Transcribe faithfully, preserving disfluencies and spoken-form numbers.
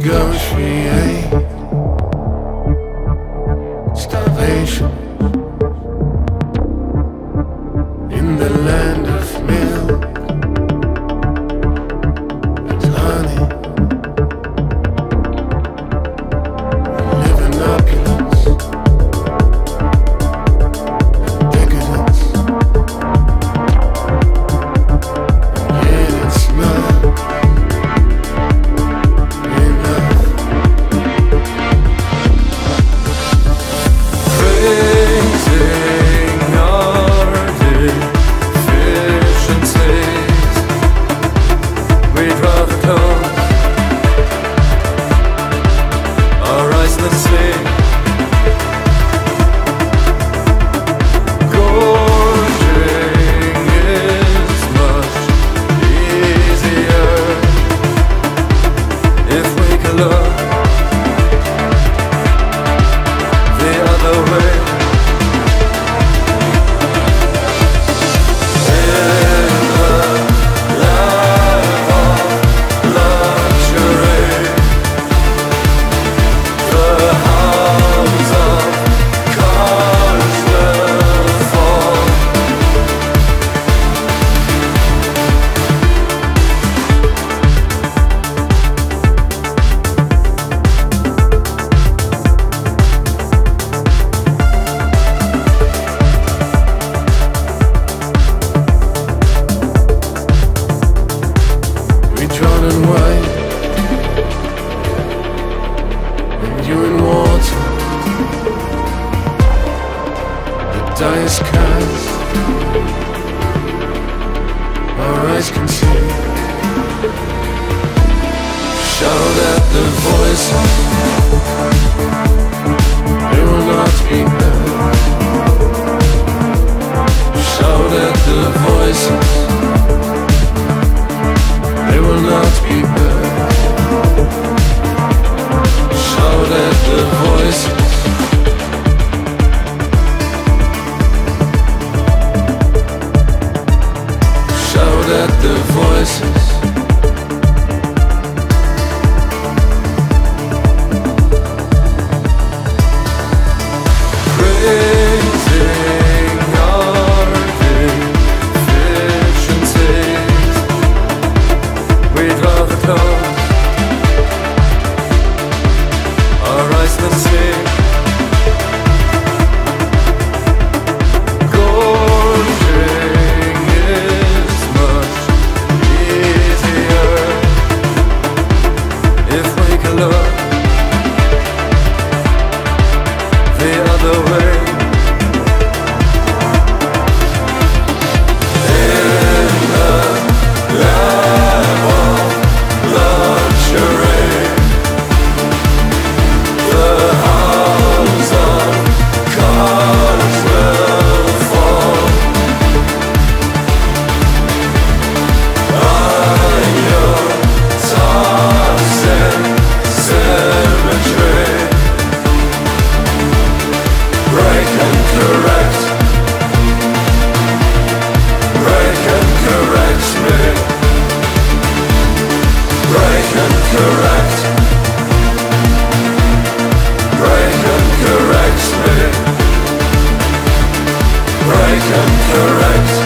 negotiate starvation in the land of milk and honey. Live in opulence and decadence, and yet it's not enough. Praising our deficiencies, we'd rather close our eyes than sleep. Gorging is much easier if we can look the other way. Drawn in white, and you in water. The die is cast, our eyes can see. Shout at the voices, they will not be heard. Shout at the voices, they will not be heard. Shout at the voices, shout at the voices. Praising our deficiencies, we'd rather close our eyes than sleep. Gorging is much easier if we can look the other way. Correct. Break and correct me. Break and correct.